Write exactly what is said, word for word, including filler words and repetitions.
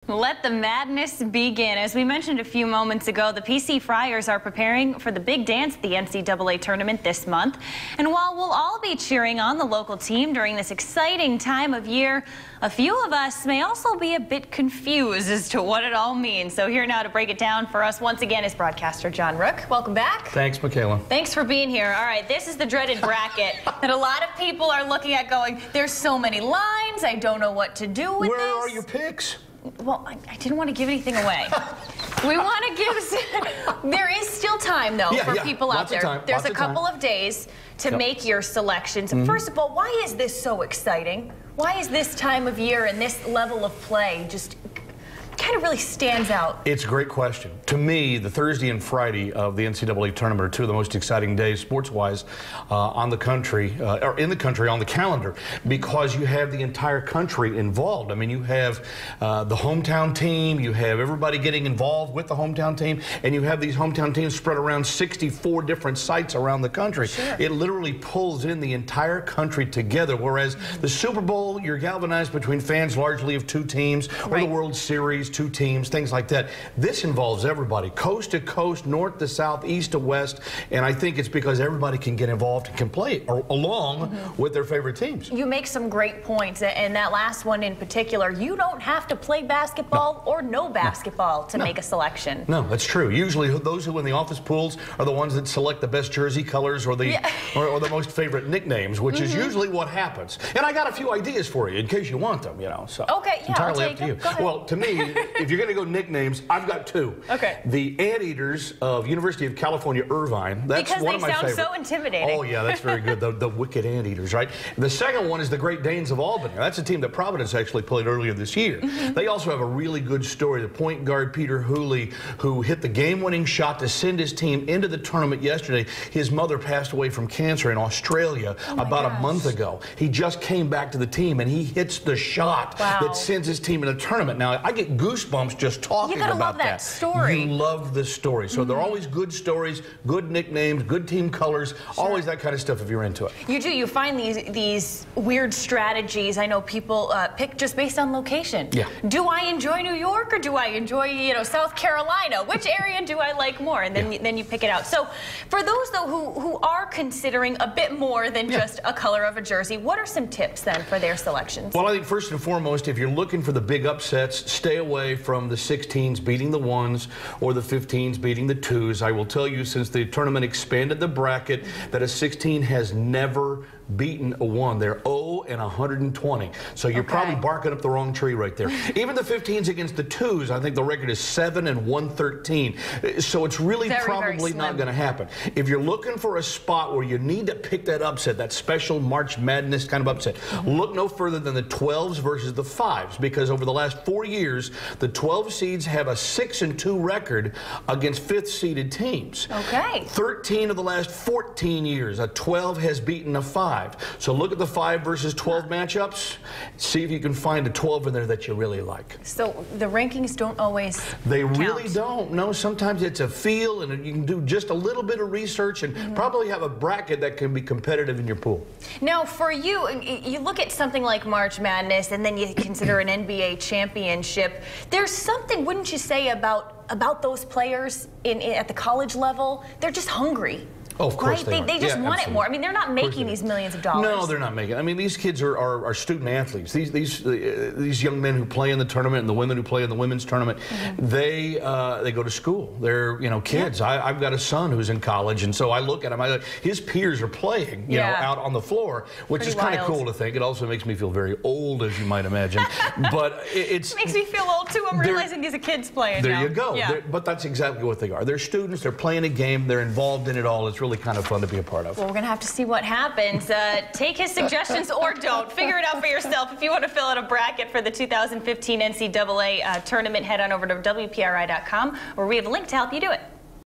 Let the madness begin. As we mentioned a few moments ago, the P C Friars are preparing for the big dance at the N C double A tournament this month. And while we'll all be cheering on the local team during this exciting time of year, a few of us may also be a bit confused as to what it all means. So here now to break it down for us once again is broadcaster John Rooke. Welcome back. Thanks, Michaela. Thanks for being here. All right, this is the dreaded bracket that a lot of people are looking at going, there's so many lines, I don't know what to do with Where this. Where are your picks? Well, I, I didn't want to give anything away. We want to give... There is still time, though, yeah, for yeah. people Lots out there. Of time. There's Lots a couple of, of days to yep. make your selections. Mm-hmm. First of all, why is this so exciting? Why is this time of year and this level of play just kind of really stands out? It's a great question. To me, the Thursday and Friday of the N C double A tournament are two of the most exciting days sports-wise uh, on the country, uh, or in the country, on the calendar, because you have the entire country involved. I mean, you have uh, the hometown team, you have everybody getting involved with the hometown team, and you have these hometown teams spread around sixty-four different sites around the country. Sure. It literally pulls in the entire country together, whereas the Super Bowl, you're galvanized between fans largely of two teams, or right. the World Series, two teams, things like that. This involves everybody, coast to coast, north to south, east to west, and I think it's because everybody can get involved and can play along mm-hmm. with their favorite teams. You make some great points, and that last one in particular, you don't have to play basketball no. or know basketball no. to no. make a selection. No, that's true. Usually those who win the office pools are the ones that select the best jersey colors or the yeah. or, or the most favorite nicknames, which mm-hmm. is usually what happens. And I got a few ideas for you in case you want them, you know. So okay, yeah, entirely I'll up to you. Go ahead. Well, to me, if you're going to go nicknames, I've got two. Okay. The Anteaters of University of California, Irvine. That's because one of my they sound favorite. so intimidating. Oh, yeah, that's very good. The, the wicked Anteaters, right? The second one is the Great Danes of Albany. That's a team that Providence actually played earlier this year. Mm-hmm. They also have a really good story. The point guard, Peter Hooley, who hit the game-winning shot to send his team into the tournament yesterday. His mother passed away from cancer in Australia oh about gosh. a month ago. He just came back to the team, and he hits the shot wow. that sends his team in the tournament. Now, I get goosebumps just talking you gotta about love that, that story. You love the story. So mm-hmm. they're always good stories, good nicknames, good team colors, sure. always that kind of stuff if you're into it. You do. You find these these weird strategies. I know people uh, pick just based on location. Yeah. Do I enjoy New York or do I enjoy, you know, South Carolina? Which area do I like more? And then, yeah. you, then you pick it out. So for those, though, who, who are considering a bit more than yeah. just a color of a jersey, what are some tips then for their selections? Well, I think first and foremost, if you're looking for the big upsets, stay away from the sixteens beating the ones or the fifteens beating the twos. I will tell you, since the tournament expanded the bracket, that a sixteen has never beaten a one. They're oh and one hundred twenty. So you're okay. probably barking up the wrong tree right there. Even the fifteens against the twos, I think the record is seven and one thirteen. So it's really very, probably very not going to happen. If you're looking for a spot where you need to pick that upset, that special March Madness kind of upset, mm-hmm. look no further than the twelves versus the fives, because over the last four years, the twelve seeds have a six and two record against fifth seeded teams. Okay. thirteen of the last fourteen years, a twelve has beaten a five. So look at the five versus twelve matchups. See if you can find a twelve in there that you really like. So the rankings don't always They count. really don't. No, sometimes it's a feel, and you can do just a little bit of research and mm-hmm. probably have a bracket that can be competitive in your pool. Now, for you, you look at something like March Madness, and then you consider an N B A championship. There's something, wouldn't you say, about about those players in, in at the college level? They're just hungry. Oh, of course right? they, they, they just yeah, want absolutely. it more. I mean, they're not making these millions of dollars. No, they're not making. I mean, these kids are, are, are student athletes. These these uh, these young men who play in the tournament and the women who play in the women's tournament, mm-hmm. they uh, they go to school. They're you know kids. Yeah. I, I've got a son who's in college, and so I look at him. I like his peers are playing, you yeah. know, out on the floor, which Pretty is kind of cool to think. It also makes me feel very old, as you might imagine. But it, it's it makes me feel old too. I'm realizing these are kids playing. There now. you go. Yeah. But that's exactly what they are. They're students. They're playing a game. They're involved in it all. It's really kind of fun to be a part of. Well, we're going to have to see what happens. Uh, take his suggestions or don't. Figure it out for yourself. If you want to fill out a bracket for the two thousand fifteen N C double A uh, tournament, head on over to W P R I dot com, where we have a link to help you do it.